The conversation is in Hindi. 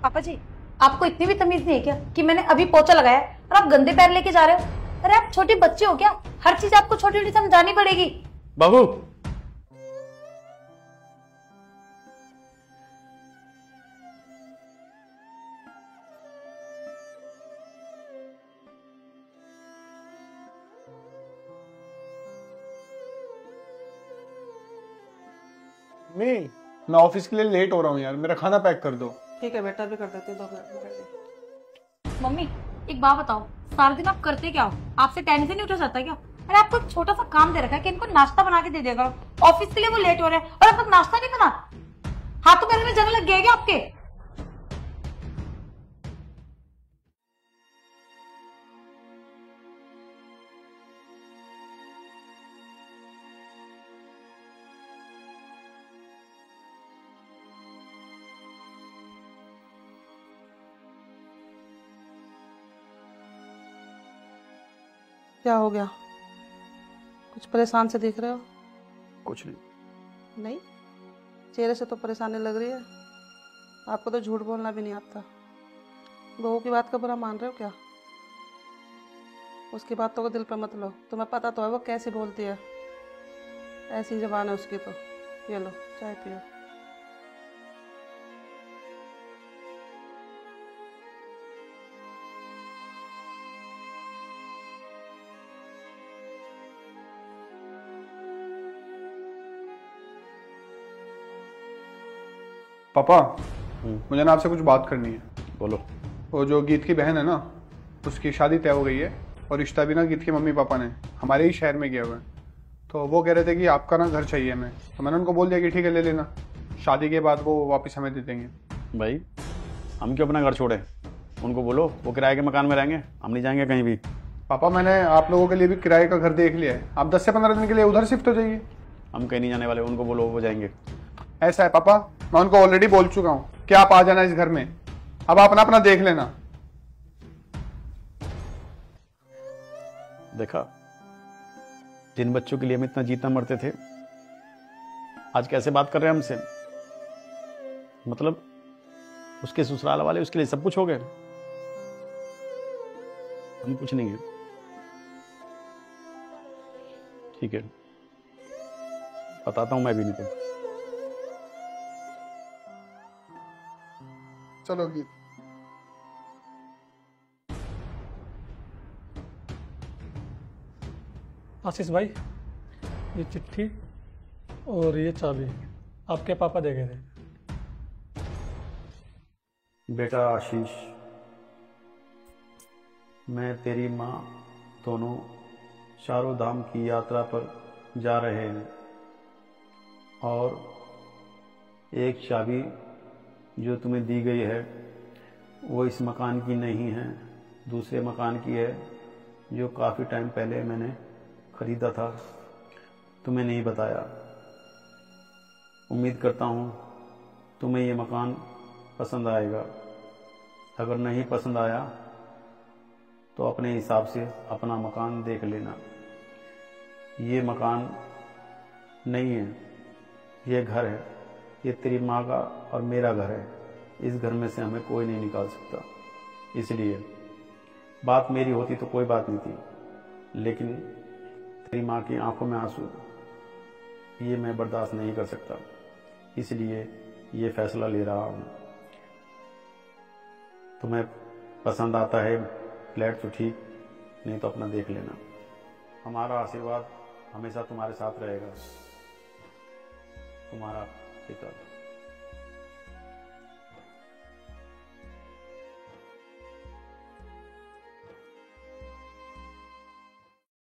पापा जी, आपको इतनी भी तमीज नहीं है क्या कि मैंने अभी पोछा लगाया और आप गंदे पैर लेके जा रहे हो? अरे आप छोटे बच्चे हो क्या? हर चीज आपको छोटी छोटी समझानी पड़ेगी। बाबू, मैं ऑफिस के लिए लेट हो रहा हूँ यार, मेरा खाना पैक कर दो। ठीक है बेटा, भी कर देते हैं, 2 मिनट में कर देंगे। मम्मी एक बात बताओ, सारा दिन आप करते क्या हो? आपसे टेंशन नहीं उठा जाता क्या? अरे आपको एक छोटा सा काम दे रखा है कि इनको नाश्ता बना के दे दिया करो। ऑफिस के लिए वो लेट हो रहे हैं और अब तक नाश्ता नहीं बना। हाथों पैरों में जंग लग गया क्या आपके? क्या हो गया? कुछ परेशान से दिख रहे हो? कुछ नहीं। नहीं, चेहरे से तो परेशानी लग रही है। आपको तो झूठ बोलना भी नहीं आता। बहू की बात का बुरा मान रहे हो क्या? उसकी बातों को दिल पर मत लो, तुम्हें पता तो है वो कैसी बोलती है। ऐसी जबान है उसकी। तो ये लो चाय पियो। पापा, मुझे ना आपसे कुछ बात करनी है। बोलो। वो जो गीत की बहन है ना, उसकी शादी तय हो गई है और रिश्ता भी ना गीत के मम्मी पापा ने हमारे ही शहर में किया हुआ है। तो वो कह रहे थे कि आपका ना घर चाहिए हमें, तो मैंने उनको बोल दिया कि ठीक है ले लेना, शादी के बाद वो वापस हमें दे देंगे। भाई, हम क्यों अपना घर छोड़े? उनको बोलो वो किराए के मकान में रहेंगे, हम नहीं जाएंगे कहीं भी। पापा, मैंने आप लोगों के लिए भी किराए का घर देख लिया है, आप 10 से 15 दिन के लिए उधर शिफ्ट हो जाइए। हम कहीं नहीं जाने वाले, उनको बोलो वो जाएंगे। ऐसा है पापा, मैं उनको ऑलरेडी बोल चुका हूँ कि आप आ जाना इस घर में, अब आप अपना देख लेना। देखा, जिन बच्चों के लिए हम इतना जीतना मरते थे, आज कैसे बात कर रहे हैं हमसे। मतलब उसके ससुराल वाले उसके लिए सब कुछ हो गए, हम कुछ नहीं है। ठीक है, बताता हूं मैं भी नहीं तो। चलो गीत। आशीष भाई, ये चिट्ठी और ये चाबी आपके पापा दे गए थे। बेटा आशीष, मैं तेरी माँ दोनों चारों धाम की यात्रा पर जा रहे हैं और एक चाबी जो तुम्हें दी गई है वो इस मकान की नहीं है, दूसरे मकान की है जो काफ़ी टाइम पहले मैंने खरीदा था, तुम्हें नहीं बताया। उम्मीद करता हूँ तुम्हें ये मकान पसंद आएगा। अगर नहीं पसंद आया तो अपने हिसाब से अपना मकान देख लेना। ये मकान नहीं है, ये घर है। ये तेरी माँ का और मेरा घर है। इस घर में से हमें कोई नहीं निकाल सकता। इसलिए बात मेरी होती तो कोई बात नहीं थी, लेकिन तेरी माँ की आंखों में आंसू, ये मैं बर्दाश्त नहीं कर सकता। इसलिए ये फैसला ले रहा हूँ। तुम्हें पसंद आता है फ्लैट तो ठीक, नहीं तो अपना देख लेना। हमारा आशीर्वाद हमेशा तुम्हारे साथ रहेगा। तुम्हारा पिता।